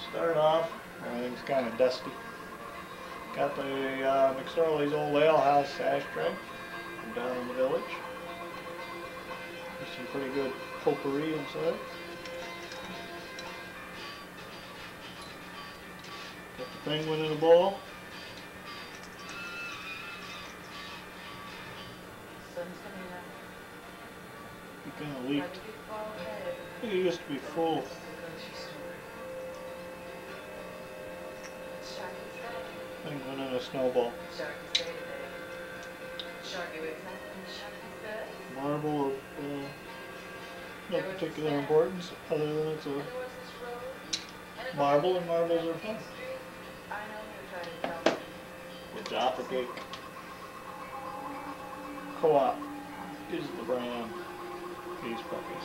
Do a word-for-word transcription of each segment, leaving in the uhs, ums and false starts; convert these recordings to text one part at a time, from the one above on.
Start off, everything's kind of dusty. Got the uh, McSorley's old ale house ashtray from down in the village. There's some pretty good potpourri inside. Got the penguin in a bowl. It kind of leaked. It used to be full. Penguin and a snowball. Marble of uh, no particular importance other than it's a marble, and marbles are fun. The Jaffa Cake Co-op is the brand. These puppies.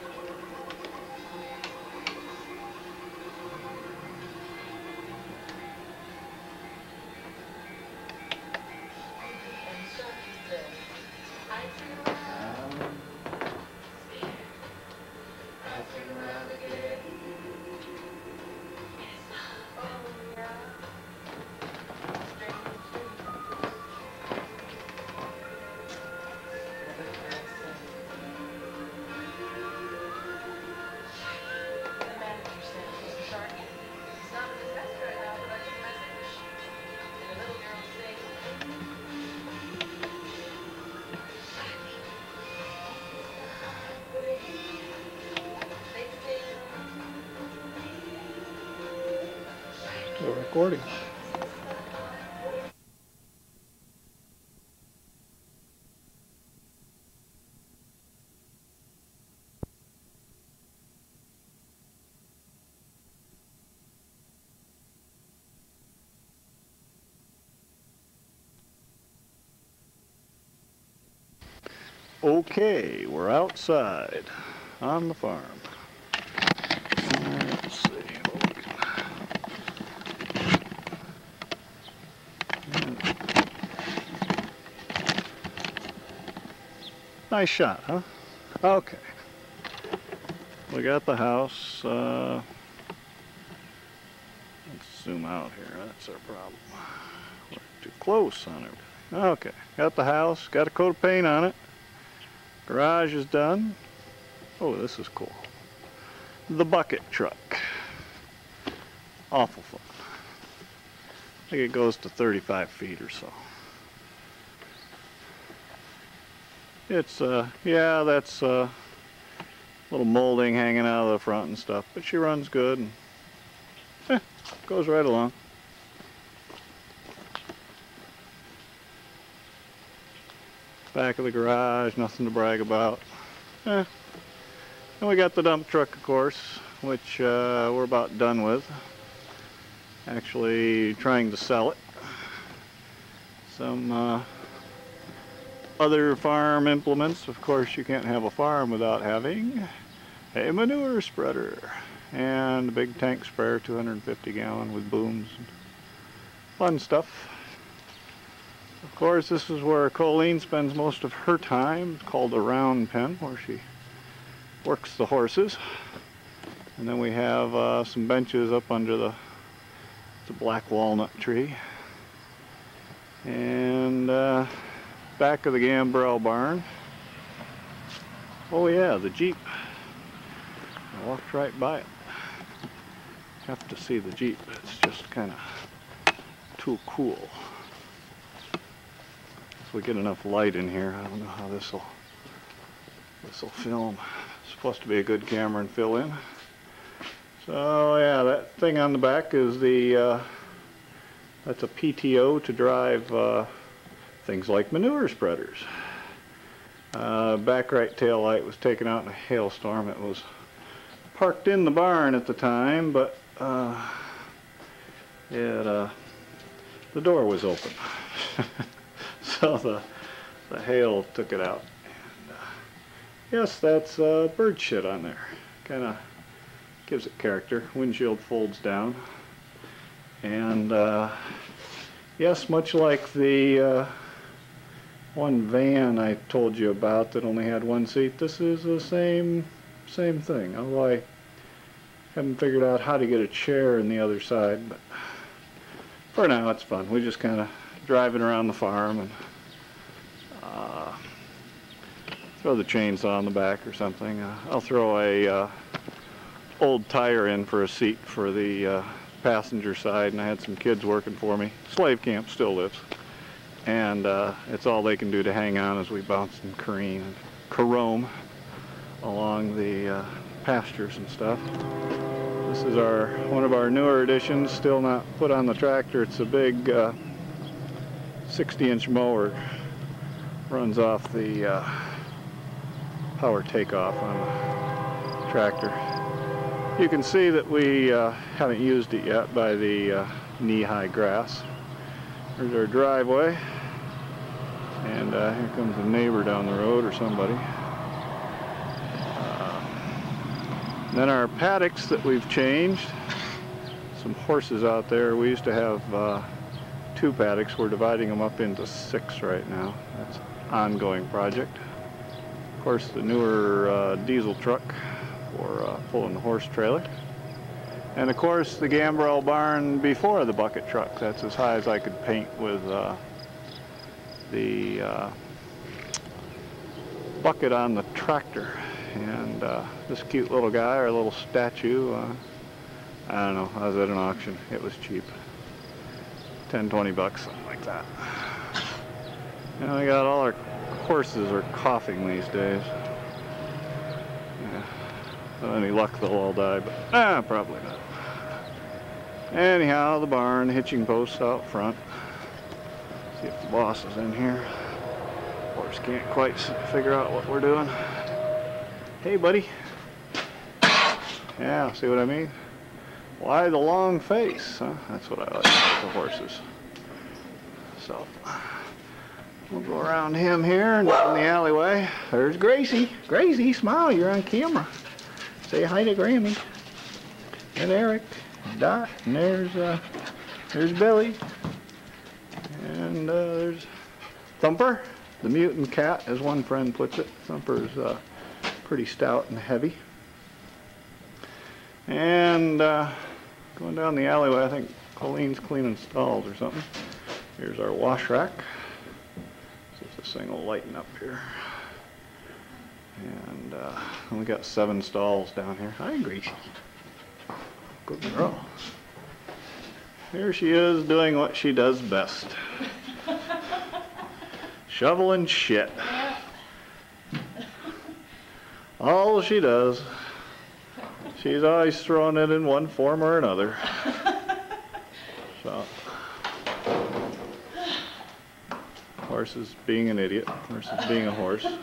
Still recording. Okay, we're outside on the farm. Let's see. Nice shot, huh? Okay. We got the house. Uh, let's zoom out here. That's our problem. We're too close on it. Okay. Got the house. Got a coat of paint on it. Garage is done. Oh, this is cool. The bucket truck. Awful fun. I think it goes to thirty-five feet or so. It's, uh, yeah, that's uh, little molding hanging out of the front and stuff, but she runs good and eh, goes right along. Back of the garage, nothing to brag about. Eh. And we got the dump truck, of course, which uh, we're about done with. Actually trying to sell it. Some uh, other farm implements. Of course, you can't have a farm without having a manure spreader and a big tank sprayer, two hundred fifty gallon with booms and fun stuff. Of course, this is where Colleen spends most of her time. It's called a round pen, where she works the horses. And then we have uh, some benches up under the, the black walnut tree. And uh, back of the Gambrel barn. Oh yeah, the Jeep. I walked right by it. Have to see the Jeep. It's just kind of too cool. If we get enough light in here, I don't know how this will this will film. It's supposed to be a good camera and fill in. So yeah, that thing on the back is the uh, that's a P T O to drive uh, things like manure spreaders. Uh, back right tail light was taken out in a hailstorm. It was parked in the barn at the time, but uh, it uh, the door was open. So the, the hail took it out. And, uh, yes, that's uh, bird shit on there. Kind of gives it character. Windshield folds down. And uh, yes, much like the uh, one van I told you about that only had one seat, this is the same same thing. Although I Haven't figured out how to get a chair in the other side, but for now it's fun. We just kind of driving around the farm and uh, throw the chainsaw on the back or something. Uh, I'll throw a uh, old tire in for a seat for the uh, passenger side, and I had some kids working for me. Slave camp still lives, and uh, it's all they can do to hang on as we bounce and careen and carome along the uh, pastures and stuff. This is our one of our newer additions, still not put on the tractor. It's a big uh, sixty inch mower. Runs off the uh, power takeoff on the tractor. You can see that we uh, haven't used it yet by the uh, knee-high grass. There's our driveway, and uh, here comes a neighbor down the road or somebody. Uh, then our paddocks that we've changed. Some horses out there. We used to have uh, two paddocks. We're dividing them up into six right now. That's an ongoing project. Of course, the newer uh, diesel truck for uh, pulling the horse trailer. And of course, the gambrel barn before the bucket truck. That's as high as I could paint with uh, the uh, bucket on the tractor. And uh, this cute little guy, our little statue, uh, I don't know, I was at an auction. It was cheap. ten, twenty bucks, something like that. And we got all our horses are coughing these days. Yeah. With any luck, they'll all die, but ah, probably not. Anyhow, the barn, hitching posts out front. See if the boss is in here. Horse can't quite figure out what we're doing. Hey, buddy. Yeah, see what I mean? Why the long face? Huh? That's what I like about the horses. So, we'll go around him here and down the alleyway. There's Gracie. Gracie, smile, you're on camera. Say hi to Grammy. And Eric, and Dot, and there's, uh, there's Billy. And uh, there's Thumper, the mutant cat, as one friend puts it. Thumper's uh, pretty stout and heavy. And uh, going down the alleyway, I think Colleen's cleaning stalls or something. Here's our wash rack. See if this thing will lighten up here. And uh, we got seven stalls down here. Hi, Gracie. Good girl. Here she is doing what she does best. Shoveling shit. All she does. She's always throwing it in one form or another. So, horse is being an idiot. Horse is being a horse. Yes.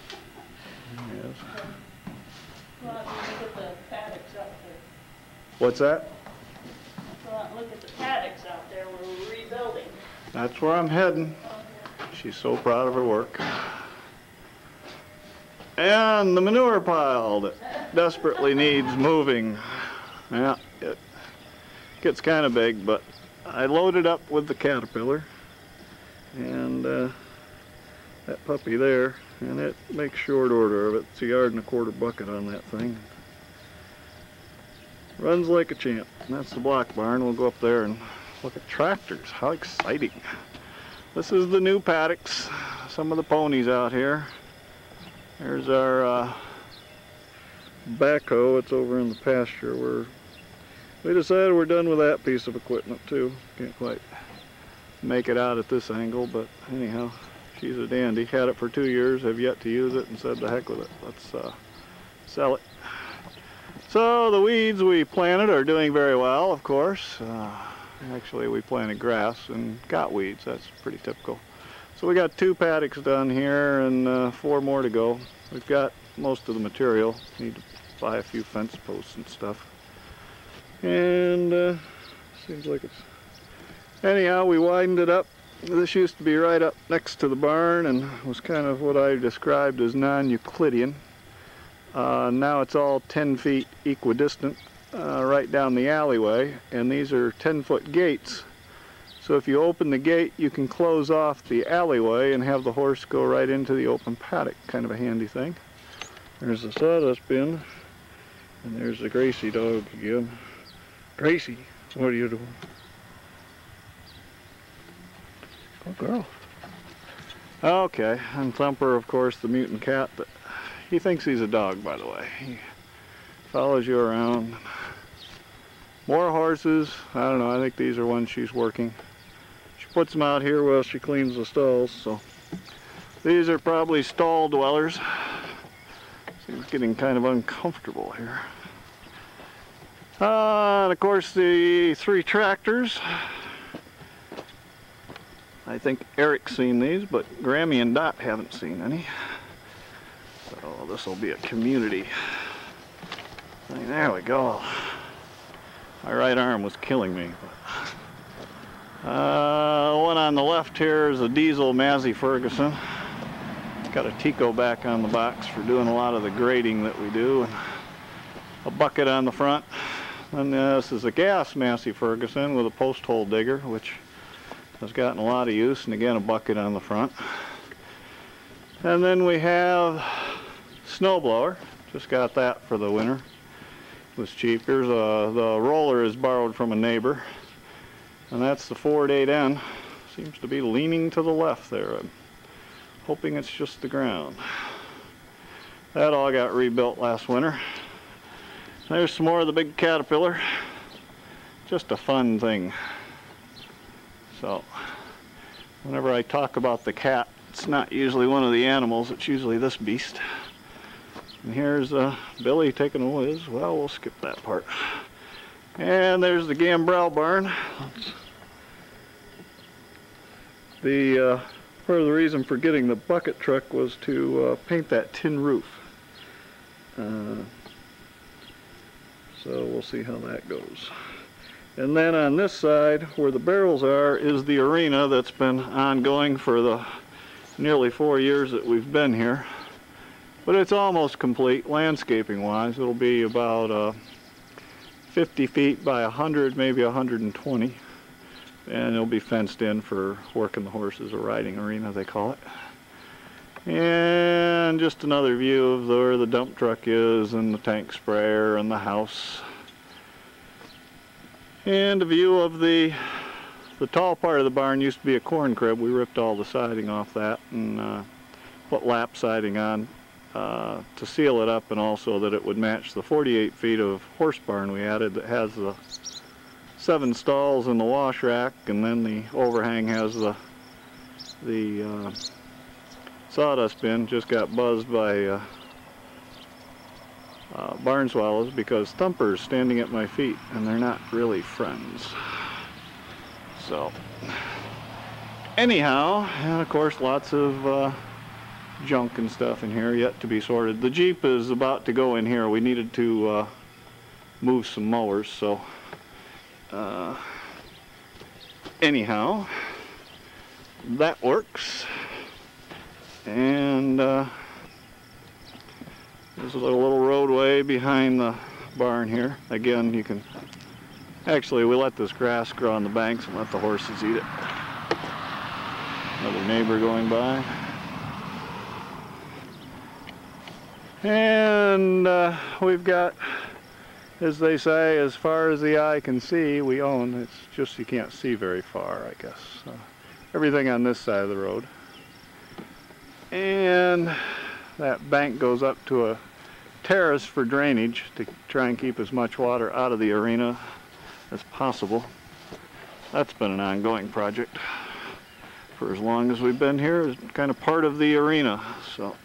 Go out and look at the paddocks out there. What's that? Go out and look at the paddocks out there. We're rebuilding. That's where I'm heading. She's so proud of her work. And the manure pile that desperately needs moving. Yeah, it gets kind of big, but I loaded up with the Caterpillar and uh, that puppy there, and it makes short order of it. It's a yard and a quarter bucket on that thing. Runs like a champ. And that's the block barn. We'll go up there and look at tractors. How exciting. This is the new paddocks. Some of the ponies out here. There's our uh, backhoe. It's over in the pasture. We're, we decided we're done with that piece of equipment too. Can't quite make it out at this angle, but anyhow, she's a dandy. Had it for two years, have yet to use it, and said the heck with it. Let's uh, sell it. So the weeds we planted are doing very well, of course. Uh, actually, we planted grass and got weeds. That's pretty typical. So we got two paddocks done here and uh, four more to go. We've got most of the material. Need to buy a few fence posts and stuff. And uh, seems like it's... Anyhow, we widened it up. This used to be right up next to the barn and was kind of what I described as non-Euclidean. Uh, now it's all ten feet equidistant uh, right down the alleyway, and these are ten foot gates. So if you open the gate, you can close off the alleyway and have the horse go right into the open paddock. Kind of a handy thing. There's the sawdust bin. And there's the Gracie dog again. Gracie, what are you doing? Good girl. Okay, and Thumper, of course, the mutant cat, but he thinks he's a dog, by the way. He follows you around. More horses. I don't know, I think these are ones she's working. She puts them out here while she cleans the stalls, so these are probably stall dwellers. Seems getting kind of uncomfortable here. Uh, and of course the three tractors. I think Eric's seen these, but Grammy and Dot haven't seen any. So this will be a community thing. There we go. My right arm was killing me. Uh, one on the left here is a diesel Massey Ferguson. Got a Tico back on the box for doing a lot of the grading that we do. And a bucket on the front. And this is a gas Massey Ferguson with a post hole digger, which has gotten a lot of use, and again a bucket on the front. And then we have snowblower. Just got that for the winter. It was cheap. Here's a, the roller is borrowed from a neighbor, and that's the Ford eight N. Seems to be leaning to the left there. I'm hoping it's just the ground. That all got rebuilt last winter. There's some more of the big Caterpillar. Just a fun thing. So, whenever I talk about the cat, it's not usually one of the animals, it's usually this beast. And here's uh, Billy taking a whiz. Well, we'll skip that part. And there's the Gambrel barn. The uh, part of the reason for getting the bucket truck was to uh, paint that tin roof. Uh, so we'll see how that goes. And then on this side, where the barrels are, is the arena that's been ongoing for the nearly four years that we've been here. But it's almost complete, landscaping wise. It'll be about uh, fifty feet by one hundred, maybe one hundred twenty. And it'll be fenced in for working the horses, a riding arena they call it. And just another view of the, where the dump truck is, and the tank sprayer, and the house. And a view of the the tall part of the barn. Used to be a corn crib. We ripped all the siding off that and uh, put lap siding on uh, to seal it up, and also that it would match the forty-eight feet of horse barn we added that has the seven stalls and the wash rack, and then the overhang has the the uh, sawdust bin. Just got buzzed by uh, uh, barn swallows because Thumper's standing at my feet, and they're not really friends. So anyhow, and of course lots of uh, junk and stuff in here yet to be sorted. The Jeep is about to go in here. We needed to uh, move some mowers, so uh, anyhow, that works. And uh, there's a little, little roadway behind the barn here. Again, you can actually, we let this grass grow on the banks and let the horses eat it. Another neighbor going by. And uh, we've got, as they say, as far as the eye can see, we own. It's just you can't see very far, I guess. Uh, everything on this side of the road. And that bank goes up to a terrace for drainage to try and keep as much water out of the arena as possible. That's been an ongoing project for as long as we've been here. It's kind of part of the arena. So,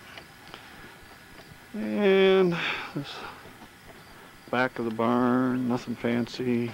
and this back of the barn, nothing fancy.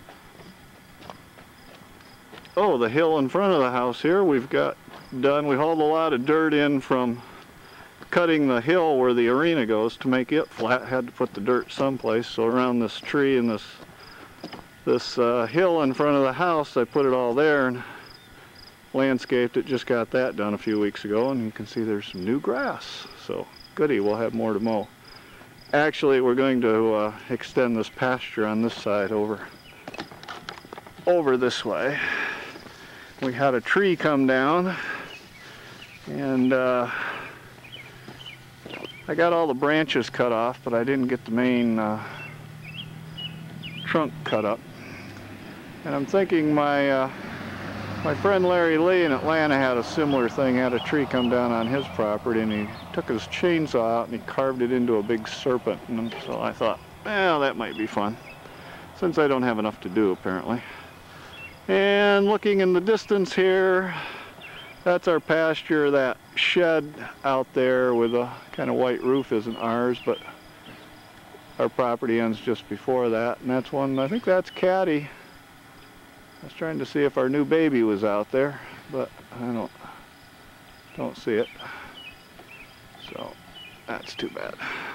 Oh, the hill in front of the house here we've got done. We hauled a lot of dirt in from cutting the hill where the arena goes to make it flat. Had to put the dirt someplace, so around this tree and this this uh, hill in front of the house, I put it all there and landscaped it. Just got that done a few weeks ago, and you can see there's some new grass. So goody, we'll have more to mow. Actually, we're going to uh, extend this pasture on this side over over this way. We had a tree come down, and uh, I got all the branches cut off, but I didn't get the main uh, trunk cut up. And I'm thinking my uh, my friend Larry Lee in Atlanta had a similar thing. Had a tree come down on his property, and he took his chainsaw out and he carved it into a big serpent. And so I thought, well, that might be fun, since I don't have enough to do apparently. And looking in the distance here, that's our pasture. That shed out there with a kind of white roof isn't ours, but our property ends just before that, and that's one, I think that's Caddy. I was trying to see if our new baby was out there, but I don't don't see it, so that's too bad.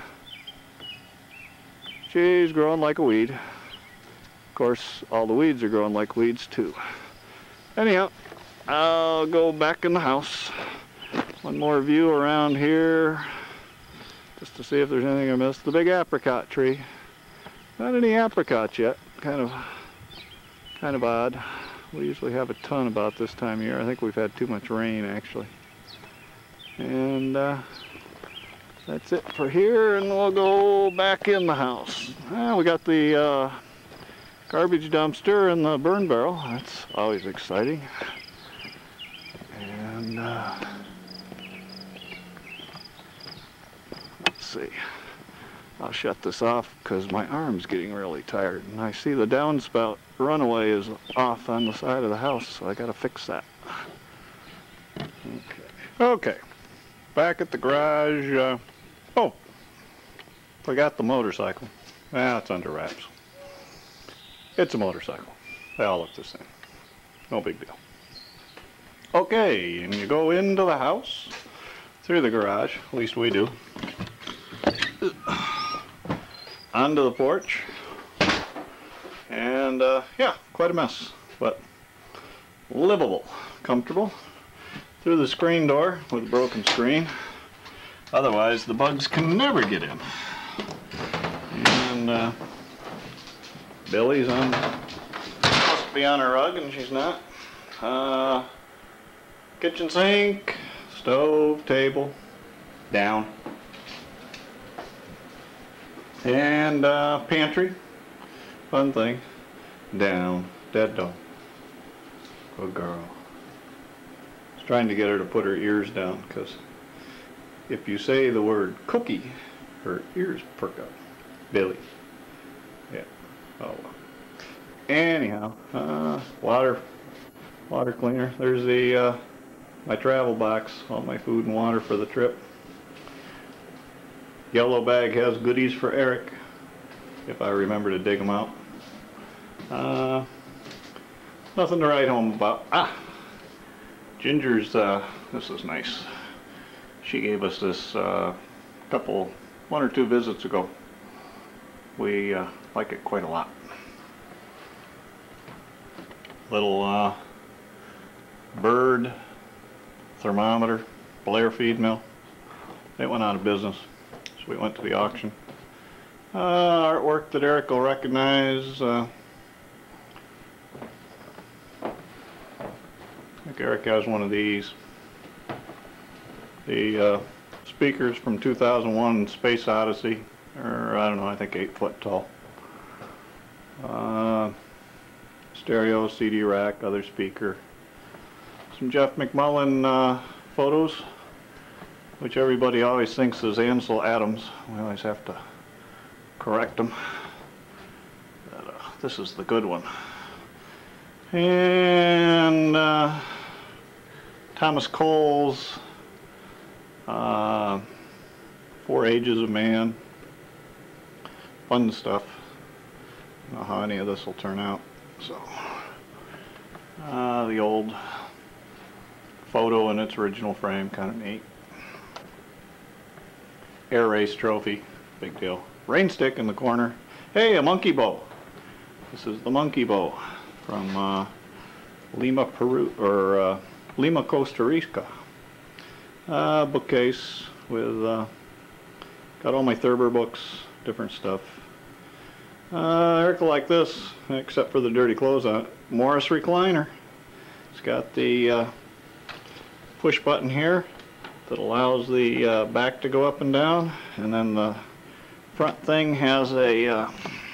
She's growing like a weed. Of course, all the weeds are growing like weeds too. Anyhow, I'll go back in the house. One more view around here, just to see if there's anything I missed. The big apricot tree. Not any apricots yet. Kind of, kind of odd. We usually have a ton about this time of year. I think we've had too much rain actually. And uh, that's it for here, and we'll go back in the house. Well, we got the uh, garbage dumpster and the burn barrel. That's always exciting. And uh, let's see. I'll shut this off because my arm's getting really tired, and I see the downspout runaway is off on the side of the house, so I gotta fix that. Okay. Okay. Back at the garage. Uh, oh, forgot the motorcycle. Ah, it's under wraps. It's a motorcycle. They all look the same. No big deal. Okay, and you go into the house through the garage, at least we do, onto the porch, and uh, yeah, quite a mess, but livable, comfortable, through the screen door with a broken screen. Otherwise the bugs can never get in. And uh, Billy's on, supposed to be on her rug, and she's not. Uh, kitchen sink, stove, table, down. And uh, pantry, fun thing, down. Dead dog. Good girl. I was trying to get her to put her ears down, because if you say the word cookie, her ears perk up. Billy. Yeah. Oh well. Anyhow, uh, water, water cleaner. There's the uh, my travel box, all my food and water for the trip. Yellow bag has goodies for Eric, if I remember to dig them out. Uh, nothing to write home about. Ah, Ginger's, uh, this is nice. She gave us this uh, couple, one or two visits ago. We uh, like it quite a lot. Little uh, bird thermometer, Blair feed mill. They went out of business, so we went to the auction. Uh, artwork that Eric will recognize. Uh, I think Eric has one of these. The uh, speakers from two thousand one Space Odyssey, or I don't know, I think eight foot tall. Uh, stereo, C D rack, other speaker. Some Jeff McMullen uh, photos, which everybody always thinks is Ansel Adams. We always have to correct them. But, uh, this is the good one. And uh, Thomas Cole's uh, Four Ages of Man. Fun stuff. I don't know how any of this will turn out. So, uh, the old photo in its original frame, kind of neat. Air race trophy, big deal. Rain stick in the corner. Hey, a monkey bow. This is the monkey bow from uh, Lima, Peru, or uh, Lima, Costa Rica. Uh, bookcase with uh, got all my Thurber books, different stuff. Uh, Eric will like this, except for the dirty clothes on it. Morris recliner. It's got the uh, push button here, that allows the uh, back to go up and down, and then the front thing has a uh,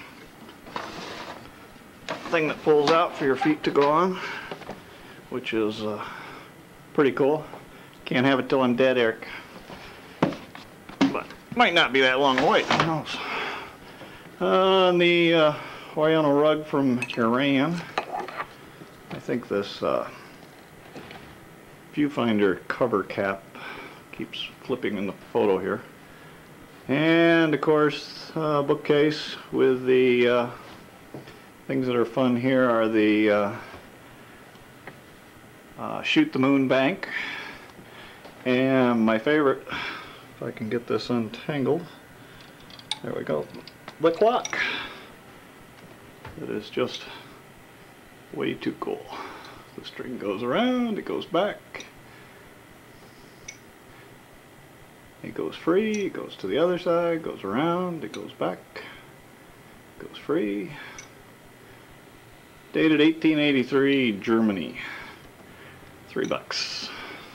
thing that pulls out for your feet to go on, which is uh, pretty cool. Can't have it till I'm dead, Eric. But might not be that long a wait, who knows. Uh, and the uh, Wayano rug from Iran. I think this uh, viewfinder cover cap keeps flipping in the photo here. And of course, uh, bookcase with the uh, things that are fun here are the uh, uh, Shoot the Moon bank. And my favorite, if I can get this untangled, there we go, the clock. It is just way too cool. The string goes around, it goes back, it goes free, it goes to the other side, goes around, it goes back, goes free. Dated eighteen eighty-three, Germany. Three bucks.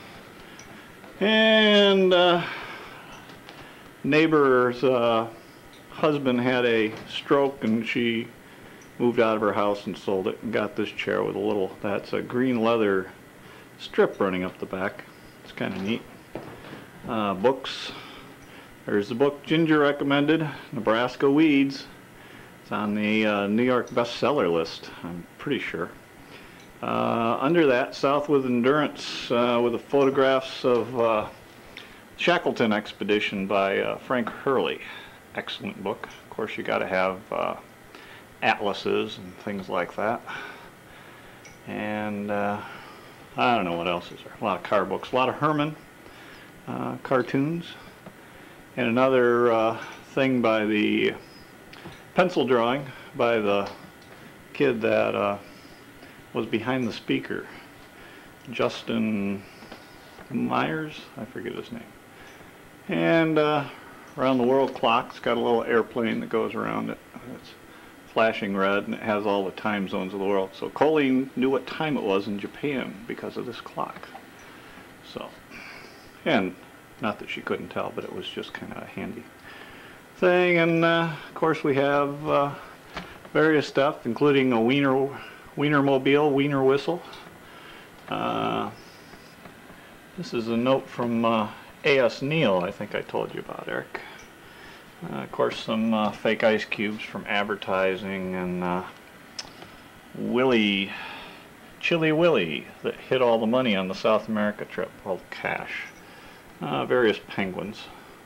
And uh, neighbor's uh, husband had a stroke, and she moved out of her house and sold it and got this chair with a little, that's a green leather strip running up the back. It's kind of neat. Uh, books. There's the book Ginger recommended, Nebraska Weeds. It's on the uh, New York bestseller list, I'm pretty sure. Uh, under that, South with Endurance, uh, with the photographs of uh, Shackleton Expedition by uh, Frank Hurley. Excellent book. Of course, you got to have uh, atlases and things like that. And uh, I don't know what else is there. A lot of car books, a lot of Herman uh, cartoons, and another uh, thing by the pencil drawing by the kid that uh, was behind the speaker, Justin Myers, I forget his name. And uh, Around the World clock, it's got a little airplane that goes around it. It's flashing red, and it has all the time zones of the world. So Colleen knew what time it was in Japan because of this clock. So, and not that she couldn't tell, but it was just kind of a handy thing. And uh, of course we have uh, various stuff, including a Wiener Wienermobile, Wiener whistle. Uh, this is a note from uh, A S Neal, I think I told you about, Eric. Uh, of course, some uh, fake ice cubes from advertising, and uh, Willie, Chili Willie, that hid all the money on the South America trip, called Cash. Uh, various penguins.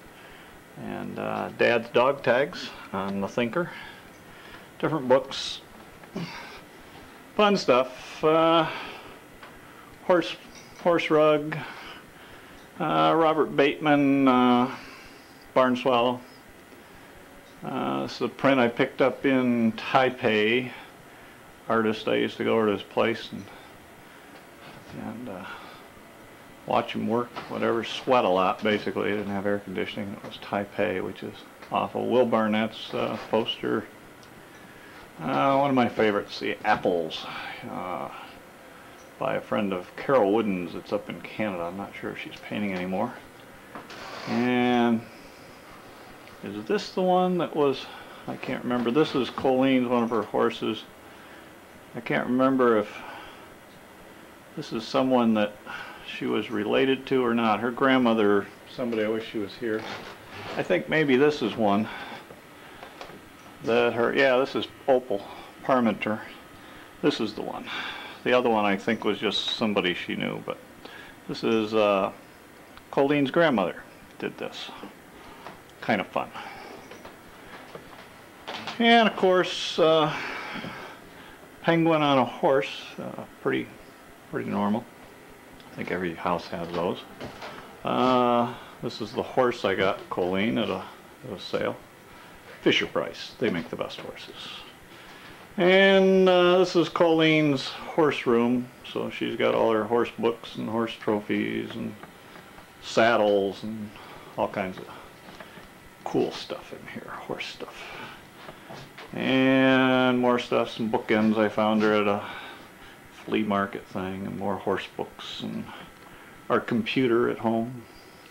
And uh, Dad's dog tags on the Thinker. Different books. Fun stuff. Uh, horse, horse rug. Uh, Robert Bateman, uh, Barn Swallow. Uh, this is a print I picked up in Taipei. Artist, I used to go over to his place and, and uh, watch him work, whatever, sweat a lot basically. He didn't have air conditioning. It was Taipei, which is awful. Will Barnett's uh, poster. Uh, one of my favorites, the Apples, uh, by a friend of Carol Wooden's. It's up in Canada. I'm not sure if she's painting anymore. And is this the one that was, I can't remember. This is Colleen's, one of her horses. I can't remember if this is someone that she was related to or not. Her grandmother, somebody, I wish she was here. I think maybe this is one that her, yeah, this is Opal Parmenter. This is the one. The other one I think was just somebody she knew, but this is uh, Colleen's grandmother did this. Kind of fun. And of course, uh, penguin on a horse, uh, pretty, pretty normal. I think every house has those. Uh, this is the horse I got Colleen at a, at a sale. Fisher Price, they make the best horses. And uh, this is Colleen's horse room, so she's got all her horse books and horse trophies and saddles and all kinds of cool stuff in here, horse stuff. And more stuff, some bookends I found her at a flea market thing, and more horse books, and our computer at home.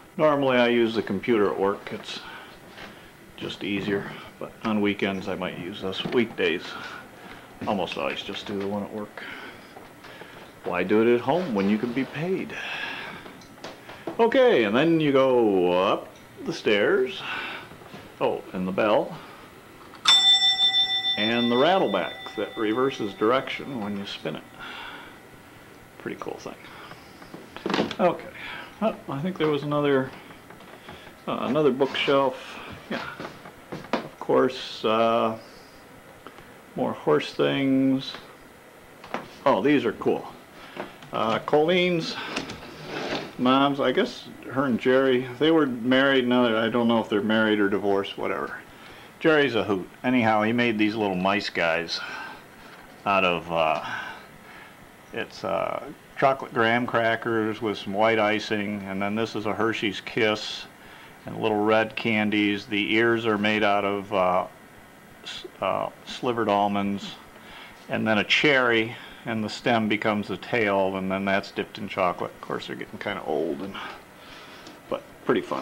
Normally I use the computer at work. It's just easier, but on weekends I might use this. Weekdays, almost always just do the one at work. Why do it at home when you can be paid? Okay, and then you go up the stairs. Oh, and the bell. And the rattleback that reverses direction when you spin it. Pretty cool thing. Okay, oh, I think there was another uh, another bookshelf. Yeah, of course, uh, more horse things. Oh, these are cool. Uh, Colleen's mom's, I guess her and Jerry, they were married. Now I don't know if they're married or divorced, whatever. Jerry's a hoot. Anyhow, he made these little mice guys out of, uh, it's uh, chocolate graham crackers with some white icing, and then this is a Hershey's Kiss, and little red candies. The ears are made out of uh, uh, slivered almonds, and then a cherry, and the stem becomes the tail, and then that's dipped in chocolate. Of course, they're getting kind of old, and but pretty fun.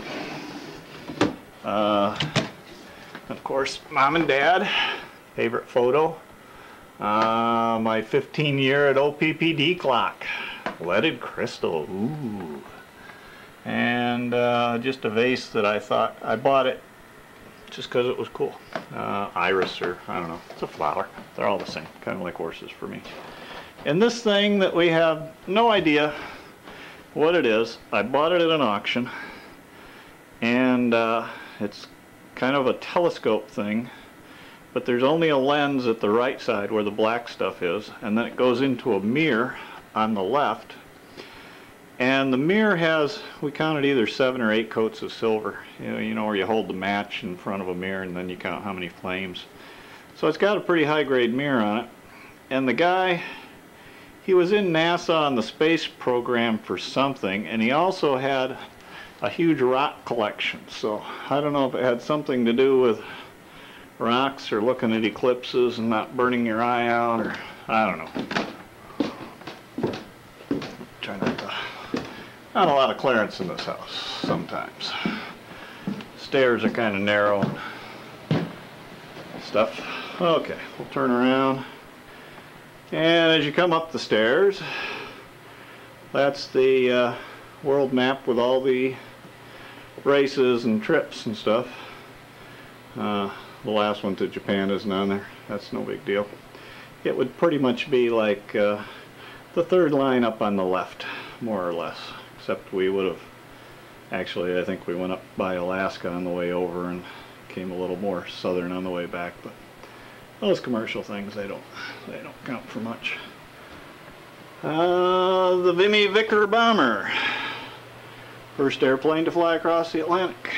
Uh, of course, Mom and Dad, favorite photo. Uh, my fifteen year at O P P D clock, leaded crystal. Ooh, and uh, just a vase that I thought I bought it just because it was cool. Uh, iris, or I don't know, it's a flower. They're all the same, kind of like horses for me. And this thing that we have no idea what it is, I bought it at an auction, and uh, it's kind of a telescope thing, but there's only a lens at the right side where the black stuff is, and then it goes into a mirror on the left, and the mirror has, we counted either seven or eight coats of silver, you know, you know where you hold the match in front of a mirror and then you count how many flames. So it's got a pretty high grade mirror on it, and the guy, he was in NASA on the space program for something, and he also had a huge rock collection. So I don't know if it had something to do with rocks or looking at eclipses and not burning your eye out, or I don't know. Try not to. Not a lot of clearance in this house sometimes. Stairs are kind of narrow and stuff. Okay, we'll turn around. And as you come up the stairs, that's the uh, world map with all the races and trips and stuff. Uh, the last one to Japan isn't on there. That's no big deal. It would pretty much be like uh, the third line up on the left, more or less. Except we would have, actually I think we went up by Alaska on the way over and came a little more southern on the way back. But those commercial things, they don't they don't count for much. Uh, the Vimy Vickers bomber, first airplane to fly across the Atlantic,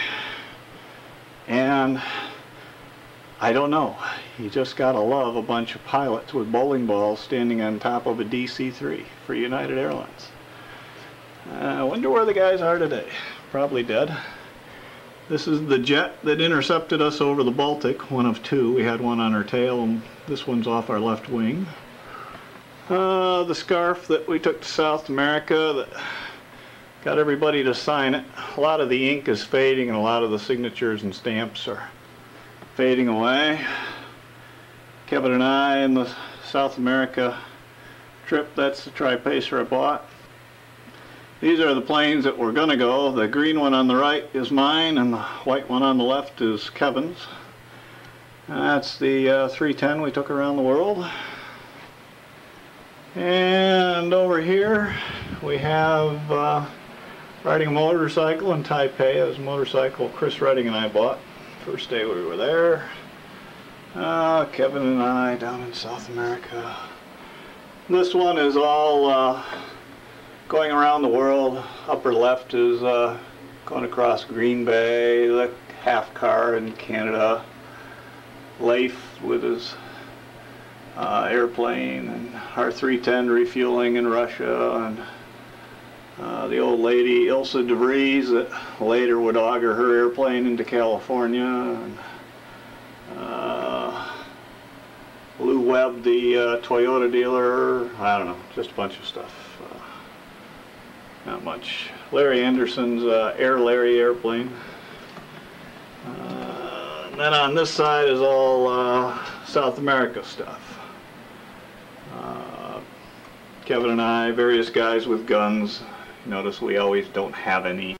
and I don't know, he just got to love a bunch of pilots with bowling balls standing on top of a D C three for United Airlines. Uh, I wonder where the guys are today. Probably dead. This is the jet that intercepted us over the Baltic, one of two. We had one on our tail, and this one's off our left wing. Uh, the scarf that we took to South America that got everybody to sign it. A lot of the ink is fading, and a lot of the signatures and stamps are fading away. Kevin and I in the South America trip, that's the tri-pacer I bought. These are the planes that were going to go. The green one on the right is mine, and the white one on the left is Kevin's. That's the uh, three ten we took around the world. And over here we have uh, riding a motorcycle in Taipei. It was a motorcycle Chris Redding and I bought. First day we were there. Uh, Kevin and I down in South America. This one is all uh, going around the world. Upper left is uh, going across Green Bay, the half car in Canada. Leif with his uh, airplane, and our three ten refueling in Russia, and uh, the old lady Ilsa DeVries that later would auger her airplane into California, and uh, Lou Webb, the uh, Toyota dealer. I don't know, just a bunch of stuff. Uh, Not much. Larry Anderson's uh, Air Larry airplane. Uh, and then on this side is all uh, South America stuff. Uh, Kevin and I, various guys with guns. Notice we always don't have any